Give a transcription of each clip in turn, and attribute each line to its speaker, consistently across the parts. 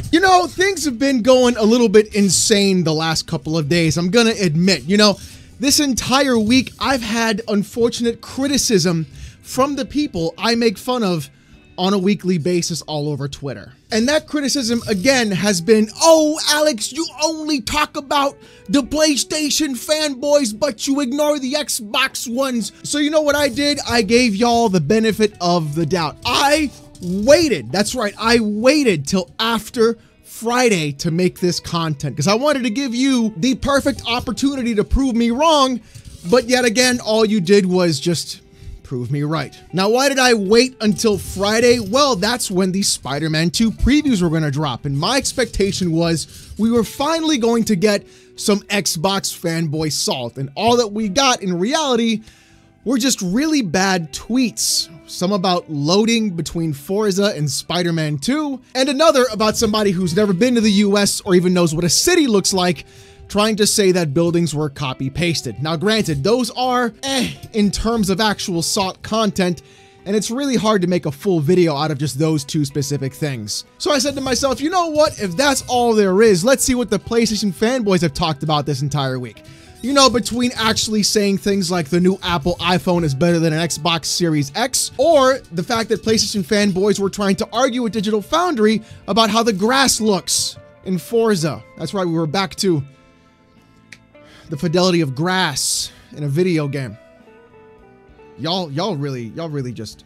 Speaker 1: You know, things have been going a little bit insane the last couple of days, I'm gonna admit. You know, this entire week I've had unfortunate criticism from the people I make fun of on a weekly basis all over Twitter. And that criticism, again, has been, oh, Alex, you only talk about the PlayStation fanboys, but you ignore the Xbox ones. So you know what I did? I gave y'all the benefit of the doubt. I waited. That's right. I waited till after Friday to make this content because I wanted to give you the perfect opportunity to prove me wrong. But yet again, all you did was just prove me right. Now, why did I wait until Friday? Well, that's when the Spider-Man 2 previews were going to drop. And my expectation was we were finally going to get some Xbox fanboy salt. And all that we got in reality were just really bad tweets. Some about loading between Forza and Spider-Man 2, and another about somebody who's never been to the US or even knows what a city looks like, trying to say that buildings were copy-pasted. Now granted, those are in terms of actual salt content, and it's really hard to make a full video out of just those two specific things. So I said to myself, you know what, if that's all there is, let's see what the PlayStation fanboys have talked about this entire week. You know, between actually saying things like the new Apple iPhone is better than an Xbox Series X, or the fact that PlayStation fanboys were trying to argue with Digital Foundry about how the grass looks in Forza. That's right, we were back to the fidelity of grass in a video game. Y'all really just,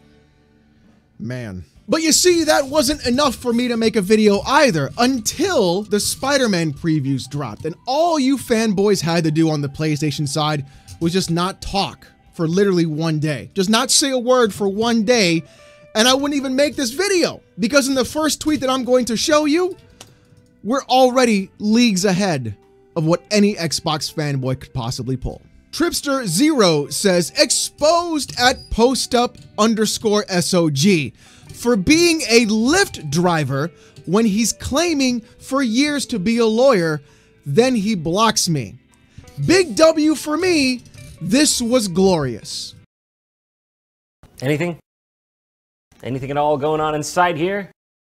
Speaker 1: man. But you see, that wasn't enough for me to make a video either until the Spider-Man previews dropped. And all you fanboys had to do on the PlayStation side was just not talk for literally one day. Just not say a word for one day, and I wouldn't even make this video. Because in the first tweet that I'm going to show you, we're already leagues ahead of what any Xbox fanboy could possibly pull. Tripster0 says, exposed at postup_SOG for being a Lyft driver when he's claiming for years to be a lawyer, then he blocks me. Big W for me, this was glorious.
Speaker 2: Anything at all going on inside here?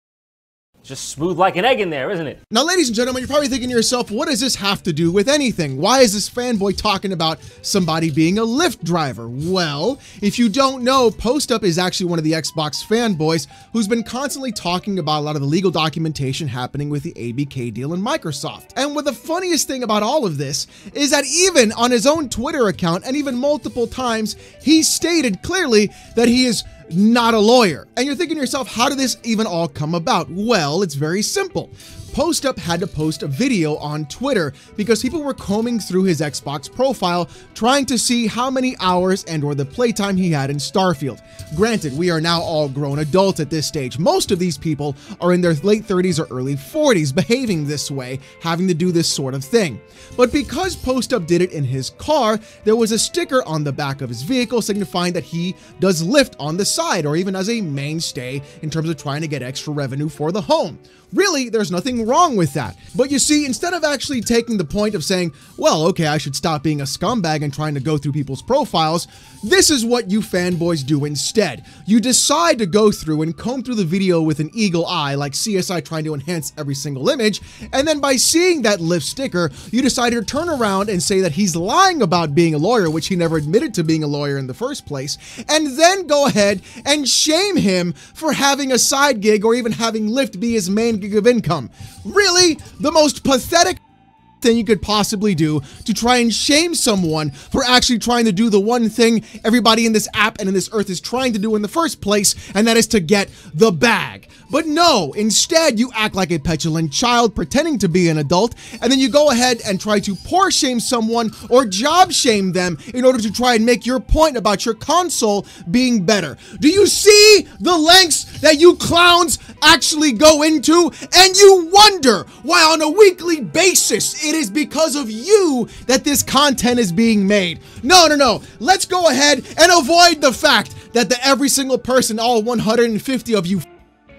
Speaker 2: Just smooth like an egg in there, isn't it?
Speaker 1: Now, ladies and gentlemen, you're probably thinking to yourself, what does this have to do with anything? Why is this fanboy talking about somebody being a Lyft driver? Well, if you don't know, PostUp is actually one of the Xbox fanboys who's been constantly talking about a lot of the legal documentation happening with the ABK deal in Microsoft. And what the funniest thing about all of this is that even on his own Twitter account, and even multiple times, he stated clearly that he is not a lawyer. And you're thinking to yourself, how did this even all come about? Well, it's very simple. PostUp had to post a video on Twitter because people were combing through his Xbox profile trying to see how many hours and or the playtime he had in Starfield. Granted, we are now all grown adults at this stage. Most of these people are in their late 30s or early 40s behaving this way, having to do this sort of thing. But because PostUp did it in his car, there was a sticker on the back of his vehicle signifying that he does Lyft on the side, or even as a mainstay in terms of trying to get extra revenue for the home. Really, there's nothing wrong with that. But you see, instead of actually taking the point of saying, well, okay, I should stop being a scumbag and trying to go through people's profiles, this is what you fanboys do instead. You decide to go through and comb through the video with an eagle eye, like CSI trying to enhance every single image, and then by seeing that Lyft sticker, you decide to turn around and say that he's lying about being a lawyer, which he never admitted to being a lawyer in the first place, and then go ahead and shame him for having a side gig or even having Lyft be his main gig of income. Really, the most pathetic thing you could possibly do to try and shame someone for actually trying to do the one thing everybody in this app and in this earth is trying to do in the first place, and that is to get the bag. But no, instead you act like a petulant child pretending to be an adult, and then you go ahead and try to poor shame someone or job shame them in order to try and make your point about your console being better. Do you see the lengths that you clowns actually go into? And you wonder why on a weekly basis it is because of you that this content is being made. No. Let's go ahead and avoid the fact that every single person, all 150 of you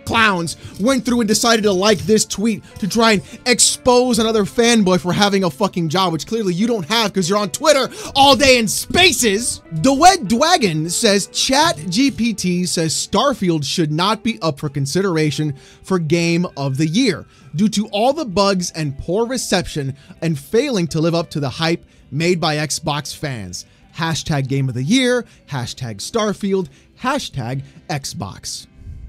Speaker 1: clowns went through and decided to like this tweet to try and expose another fanboy for having a fucking job, which clearly you don't have because you're on Twitter all day in spaces. The Wed Dwagon says ChatGPT says Starfield should not be up for consideration for Game of the Year due to all the bugs and poor reception and failing to live up to the hype made by Xbox fans. Hashtag Game of the Year, hashtag Starfield, hashtag Xbox.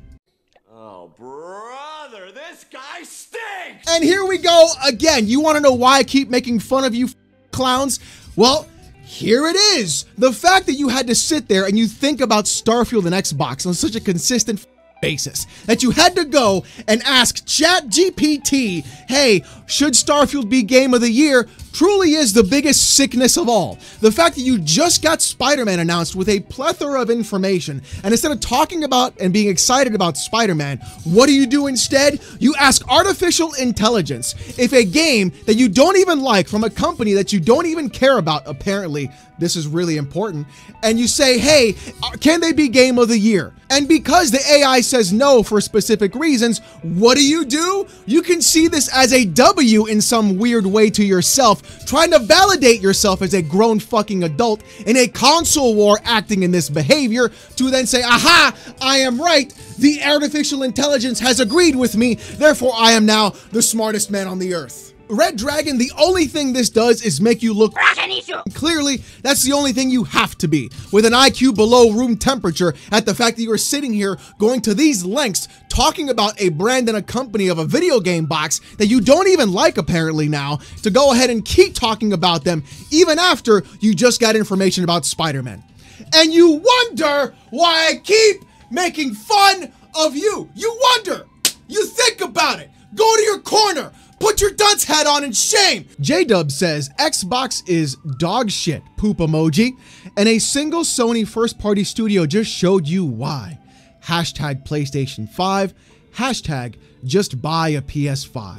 Speaker 3: Oh, brother, this guy stinks!
Speaker 1: And here we go again. You want to know why I keep making fun of you clowns? Well, here it is. The fact that you had to sit there and you think about Starfield and Xbox on such a consistent basis that you had to go and ask ChatGPT, hey, should Starfield be Game of the Year, truly is the biggest sickness of all. The fact that you just got Spider-Man announced with a plethora of information, and instead of talking about and being excited about Spider-Man, what do you do instead? You ask artificial intelligence if a game that you don't even like from a company that you don't even care about, apparently, this is really important, and you say, hey, can they be Game of the Year? And because the AI says no for specific reasons, what do? You can see this as a W in some weird way to yourself, trying to validate yourself as a grown fucking adult in a console war acting in this behavior to then say, aha, I am right. The artificial intelligence has agreed with me. Therefore, I am now the smartest man on the earth. Red Dragon, the only thing this does is make you look clearly. That's the only thing you have to be, with an IQ below room temperature, at the fact that you are sitting here going to these lengths talking about a brand and a company of a video game box that you don't even like apparently now, to go ahead and keep talking about them even after you just got information about Spider-Man. And you wonder why I keep making fun of you. You wonder. You think about it. Go to your corner. Put your dunce hat on in shame. J-Dub says Xbox is dog shit, poop emoji, and a single Sony first-party studio just showed you why. Hashtag PlayStation 5, hashtag just buy a PS5.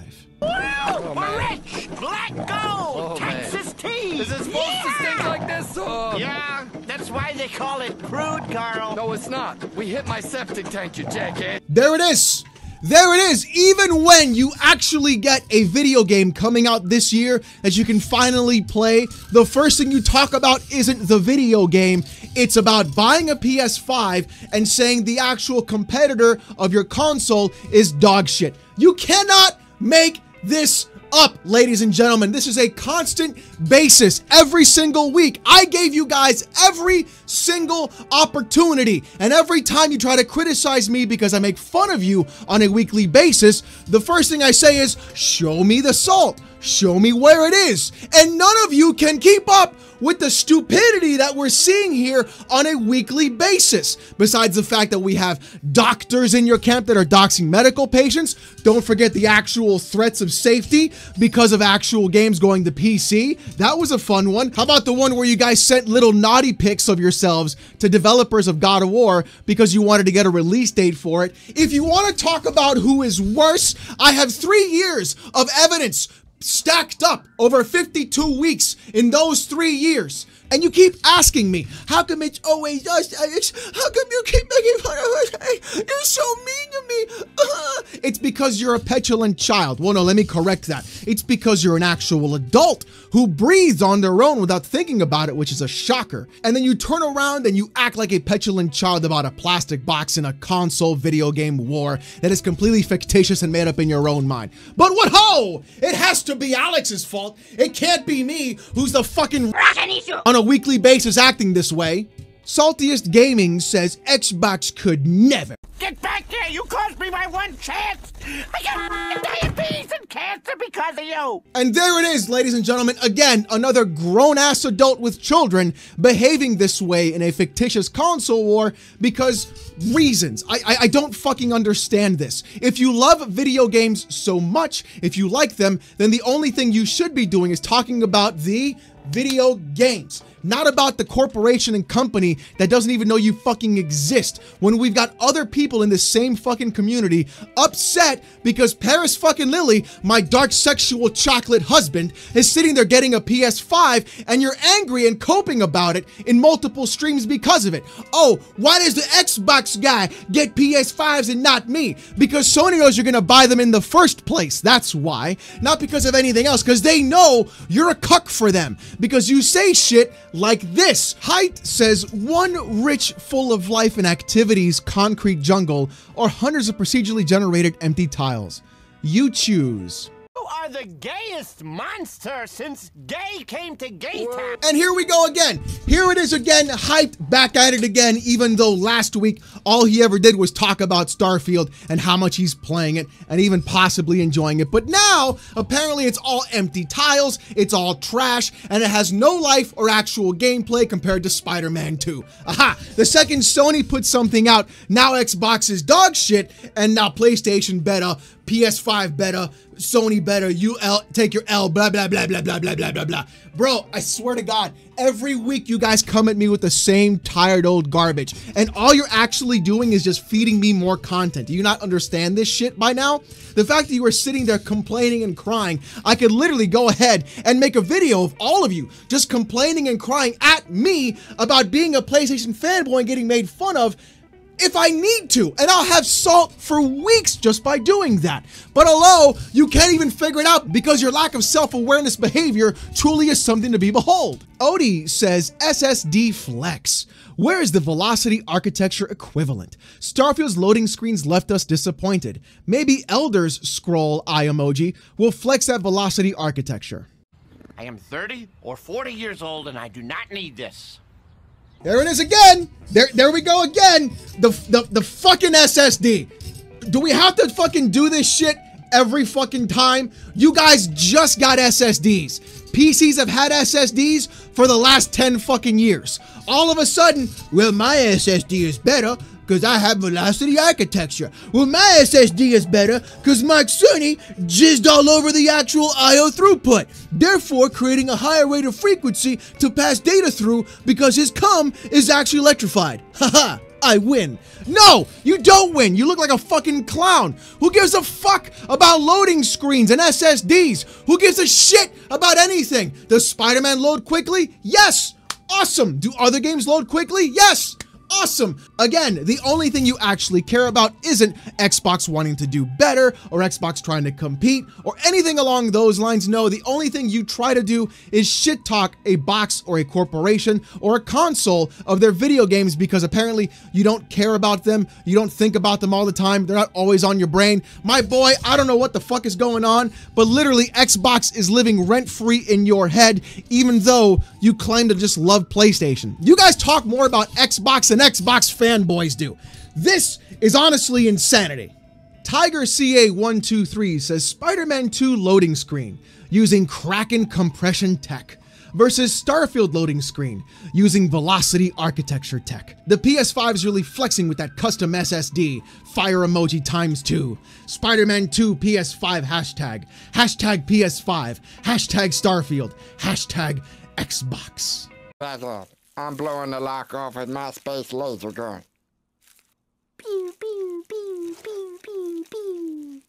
Speaker 3: Rich! Black gold! Texas tea!
Speaker 4: Is it supposed to stink like this?
Speaker 3: Yeah, that's why they call it crude, Carl.
Speaker 4: No, it's not. We hit my septic tank, you jackhead.
Speaker 1: There it is. There it is. Even when you actually get a video game coming out this year that you can finally play, the first thing you talk about isn't the video game. It's about buying a PS5 and saying the actual competitor of your console is dog shit. You cannot make this up, ladies and gentlemen. This is a constant basis every single week. I gave you guys every single opportunity, and every time you try to criticize me because I make fun of you on a weekly basis, the first thing I say is, show me the salt, show me where it is. And none of you can keep up with the stupidity that we're seeing here on a weekly basis. Besides the fact that we have doctors in your camp that are doxing medical patients, don't forget the actual threats of safety because of actual games going to PC. That was a fun one. How about the one where you guys sent little naughty pics of yourselves to developers of God of War because you wanted to get a release date for it? If you want to talk about who is worse, I have 3 years of evidence stacked up over 52 weeks in those 3 years. And you keep asking me, how come it's always us? How come you keep making fun of us? You're so mean to me. It's because you're a petulant child. Well, no, let me correct that. It's because you're an actual adult who breathes on their own without thinking about it, which is a shocker. And then you turn around and you act like a petulant child about a plastic box in a console video game war that is completely fictitious and made up in your own mind. But what ho! It has to be Alex's fault. It can't be me, who's the fucking on a weekly basis acting this way. Saltiest Gaming says Xbox could never.
Speaker 3: Get back here! You cost me my one chance! I got diabetes and cancer because of you!
Speaker 1: And there it is, ladies and gentlemen. Again, another grown-ass adult with children behaving this way in a fictitious console war because reasons. I don't fucking understand this. If you love video games so much, if you like them, then the only thing you should be doing is talking about the video games. not about the corporation and company that doesn't even know you fucking exist. When we've got other people in the same fucking community upset because Paris fucking Lily, my dark sexual chocolate husband, is sitting there getting a PS5 and you're angry and coping about it in multiple streams because of it. Oh, why does the Xbox guy get PS5s and not me? Because Sony knows you're gonna buy them in the first place. That's why. Not because of anything else, because they know you're a cuck for them. Because you say shit like this. Height says, one rich, full of life and activities concrete jungle or hundreds of procedurally generated empty tiles. You choose.
Speaker 3: You are the gayest monster since gay came to gay town.
Speaker 1: And here we go again. Here it is again, hyped back at it again, even though last week all he ever did was talk about Starfield and how much he's playing it and even possibly enjoying it. But now, apparently it's all empty tiles, it's all trash, and it has no life or actual gameplay compared to Spider-Man 2. Aha! The second Sony put something out, now Xbox is dog shit, and now PlayStation better, PS5 better, Sony better, you take your L, blah, blah, blah, blah, blah, blah, blah, blah, blah. Bro, I swear to God, every week you guys come at me with the same tired old garbage, and all you're actually doing is just feeding me more content. Do you not understand this shit by now? The fact that you were sitting there complaining and crying, I could literally go ahead and make a video of all of you just complaining and crying at me about being a PlayStation fanboy and getting made fun of if I need to, and I'll have salt for weeks just by doing that. But hello, you can't even figure it out because your lack of self-awareness behavior truly is something to be behold. Odie says SSD flex. Where is the velocity architecture equivalent? Starfield's loading screens left us disappointed. Maybe Elder's scroll eye emoji will flex that velocity architecture.
Speaker 3: I am 30 or 40 years old and I do not need this.
Speaker 1: There it is again. There we go again. The fucking SSD. Do we have to fucking do this shit every fucking time? You guys just got SSDs. PCs have had SSDs for the last 10 fucking years. All of a sudden, well, my SSD is better because I have velocity architecture. Well, my SSD is better because Mark Cerny jizzed all over the actual I/O throughput, therefore creating a higher rate of frequency to pass data through because his cum is actually electrified. Haha, I win. No, you don't win. You look like a fucking clown. Who gives a fuck about loading screens and SSDs? Who gives a shit about anything? Does Spider-Man load quickly? Yes. Awesome. Do other games load quickly? Yes. Awesome. Again, the only thing you actually care about isn't Xbox wanting to do better or Xbox trying to compete or anything along those lines. No, the only thing you try to do is shit talk a box or a corporation or a console of their video games because apparently you don't care about them. You don't think about them all the time. They're not always on your brain. My boy, I don't know what the fuck is going on, but literally Xbox is living rent-free in your head, even though you claim to just love PlayStation. You guys talk more about Xbox than Xbox fanboys do. This is honestly insanity. Tiger CA123 says Spider-Man 2 loading screen using Kraken compression tech versus Starfield loading screen using velocity architecture tech. The PS5 is really flexing with that custom SSD, fire emoji ×2, Spider-Man 2 PS5 hashtag, hashtag PS5, hashtag Starfield, hashtag Xbox.
Speaker 5: Back up. I'm blowing the lock off with my space laser gun.
Speaker 6: Pew, pew, pew, pew, pew, pew.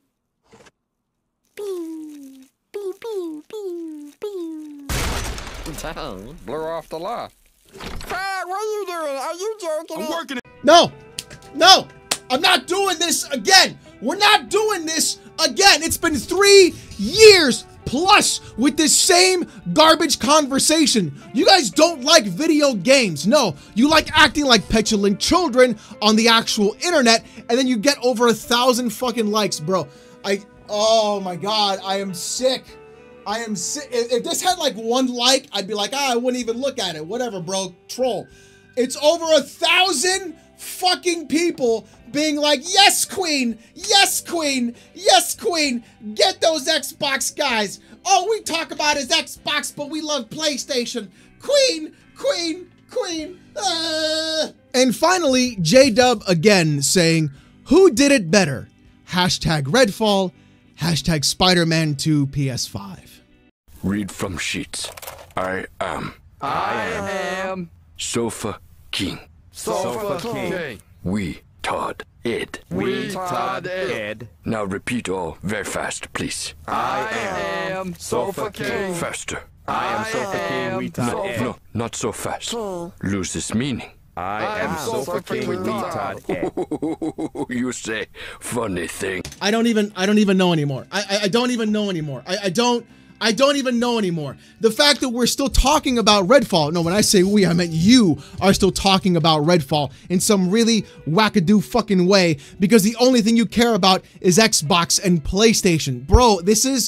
Speaker 6: Pew, pew, pew, pew, pew.
Speaker 5: Dang, blew off the lock. Fred, what are you doing? Are you joking?
Speaker 4: I'm working it.
Speaker 1: No, I'm not doing this again. We're not doing this again. It's been 3 years plus with this same garbage conversation. You guys don't like video games. No, you like acting like petulant children on the actual internet, and then you get over 1,000 fucking likes, bro. Oh my God, I am sick. I am sick. If this had like 1 like, I'd be like, I wouldn't even look at it. Whatever, bro, troll. It's over 1,000 fucking people being like, yes, queen, yes, queen, yes, queen, get those Xbox guys. All we talk about is Xbox, but we love PlayStation. Queen, queen, queen. And finally, J-Dub again saying, who did it better? Hashtag Redfall, hashtag Spider-Man 2 PS5.
Speaker 4: Read from sheets. I am I am
Speaker 7: Sofa King.
Speaker 4: Sofa King.
Speaker 7: We Todd Ed.
Speaker 4: We Todd Ed.
Speaker 7: Now repeat all very fast, please.
Speaker 4: I am Sofa King.
Speaker 7: Faster.
Speaker 4: I am Sofa King. We Todd Ed.
Speaker 7: No, not so fast. Loses meaning.
Speaker 4: I am Sofa King. We Todd Ed.
Speaker 7: You say funny thing.
Speaker 1: I don't even know anymore. I don't even know anymore. I don't even know anymore. The fact that we're still talking about Redfall. No, when I say we, I meant you are still talking about Redfall in some really wackadoo fucking way because the only thing you care about is Xbox and PlayStation. Bro, this is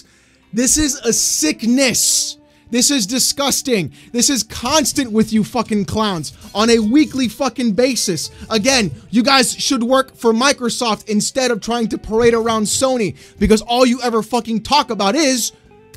Speaker 1: a sickness. This is disgusting. This is constant with you fucking clowns on a weekly fucking basis. Again, you guys should work for Microsoft instead of trying to parade around Sony because all you ever fucking talk about is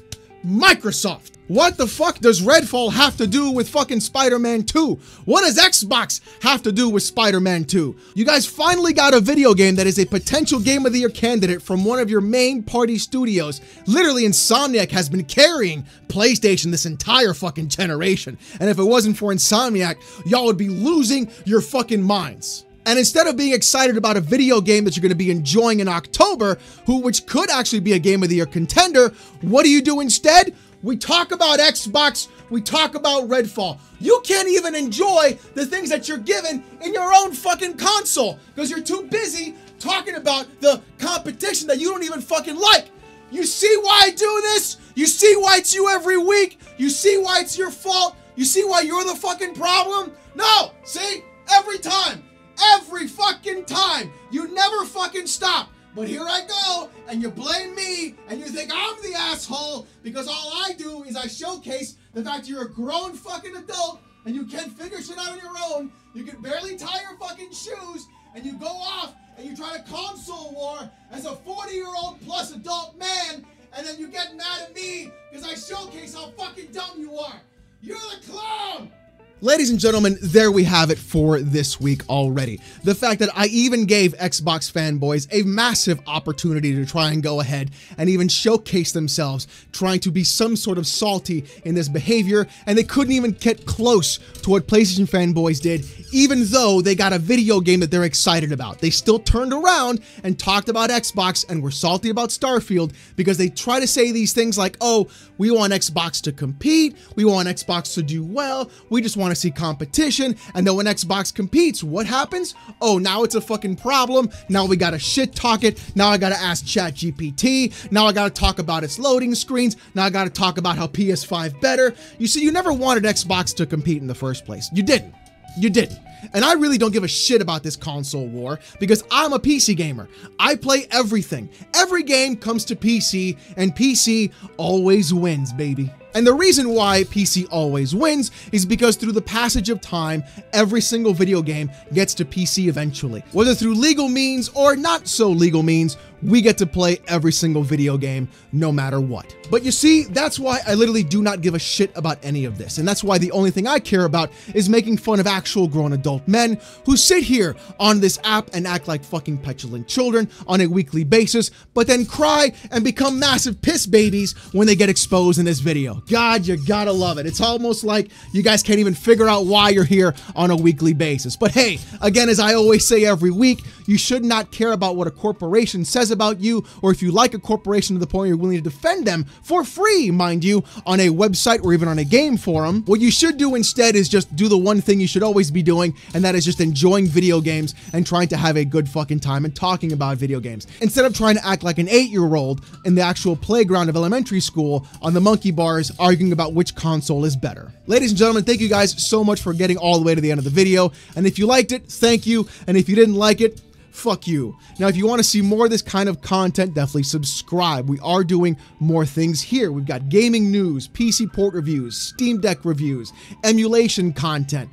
Speaker 1: Microsoft. What the fuck does Redfall have to do with fucking Spider-Man 2? What does Xbox have to do with Spider-Man 2? You guys finally got a video game that is a potential Game of the Year candidate from one of your main party studios. Literally, Insomniac has been carrying PlayStation this entire fucking generation. And if it wasn't for Insomniac, y'all would be losing your fucking minds. And instead of being excited about a video game that you're going to be enjoying in October, which could actually be a Game of the Year contender, what do you do instead? We talk about Xbox, we talk about Redfall. You can't even enjoy the things that you're given in your own fucking console because you're too busy talking about the competition that you don't even fucking like. You see why I do this? You see why it's you every week? You see why it's your fault? You see why you're the fucking problem? No, see, every time. Every fucking time. You never fucking stop. But here I go, and you blame me, and you think I'm the asshole, because all I do is I showcase the fact that you're a grown fucking adult, and you can't figure shit out on your own, you can barely tie your fucking shoes, and you go off, and you try to console war as a 40-year-old plus adult man, and then you get mad at me, because I showcase how fucking dumb you are. You're the clown! Ladies and gentlemen, there we have it for this week already. The fact that I even gave Xbox fanboys a massive opportunity to try and go ahead and even showcase themselves, trying to be some sort of salty in this behavior, and they couldn't even get close to what PlayStation fanboys did, even though they got a video game that they're excited about. They still turned around and talked about Xbox and were salty about Starfield because they try to say these things like, oh, we want Xbox to compete, we want Xbox to do well, we just want to see competition, and then when Xbox competes, what happens? Oh, now it's a fucking problem. Now we gotta shit talk it. Now I gotta ask ChatGPT. Now I gotta talk about its loading screens. Now I gotta talk about how PS5 better. You see, you never wanted Xbox to compete in the first place. You didn't. You didn't. And I really don't give a shit about this console war because I'm a PC gamer. I play everything. Every game comes to PC, and PC always wins, baby. And the reason why PC always wins is because through the passage of time, every single video game gets to PC eventually. Whether through legal means or not so legal means, we get to play every single video game no matter what. But you see, that's why I literally do not give a shit about any of this. And that's why the only thing I care about is making fun of actual grown adult men who sit here on this app and act like fucking petulant children on a weekly basis, but then cry and become massive piss babies when they get exposed in this video. God, you gotta love it. It's almost like you guys can't even figure out why you're here on a weekly basis. But hey, again, as I always say every week, you should not care about what a corporation says about you, or if you like a corporation to the point you're willing to defend them for free, mind you, on a website or even on a game forum. What you should do instead is just do the one thing you should always be doing, and that is just enjoying video games and trying to have a good fucking time and talking about video games, instead of trying to act like an 8-year-old in the actual playground of elementary school on the monkey bars arguing about which console is better. Ladies and gentlemen, thank you guys so much for getting all the way to the end of the video, and if you liked it, thank you, and if you didn't like it, fuck you. Now, if you want to see more of this kind of content, definitely subscribe. We are doing more things here. We've got gaming news, PC port reviews, Steam Deck reviews, emulation content,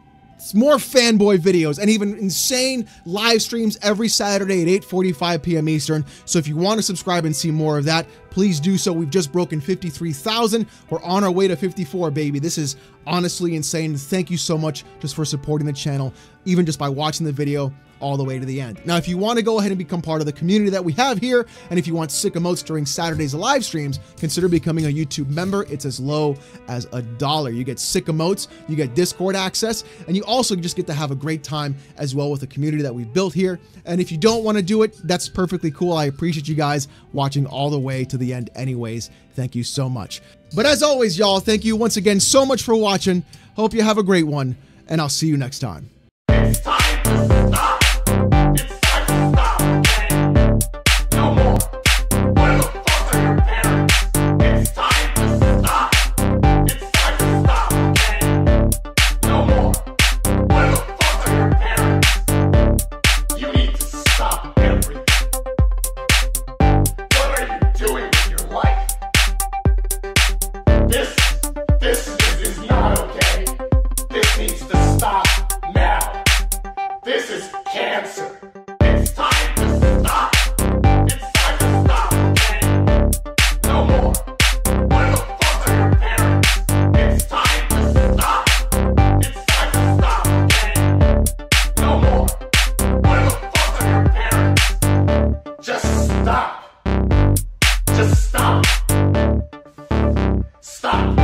Speaker 1: more fanboy videos, and even insane live streams every Saturday at 8:45 p.m. Eastern. So if you want to subscribe and see more of that, please do so. We've just broken 53,000. We're on our way to 54, baby. This is honestly insane. Thank you so much just for supporting the channel, even just by watching the video all the way to the end. Now, if you want to go ahead and become part of the community that we have here, and if you want sick emotes during Saturday's live streams, consider becoming a YouTube member. It's as low as $1. You get sick emotes, you get Discord access, and you also just get to have a great time as well with the community that we've built here. And if you don't want to do it, that's perfectly cool. I appreciate you guys watching all the way to the end anyways. Thank you so much. But as always, y'all, thank you once again so much for watching. Hope you have a great one, and I'll see you next time.
Speaker 3: It's time to stop. It's time to stop, okay? No more. Where the fuck are your parents? It's time to stop. It's time to stop, okay? No more. Where the fuck are your parents? You need to stop everything. What are you doing with your life? This is not okay. This needs to stop now. This is cancer. It's time to stop. It's time to stop, okay? No more. Where the fuck are your parents? It's time to stop. It's time to stop, okay? No more. Where the fuck are your parents? Just stop. Just stop. Stop.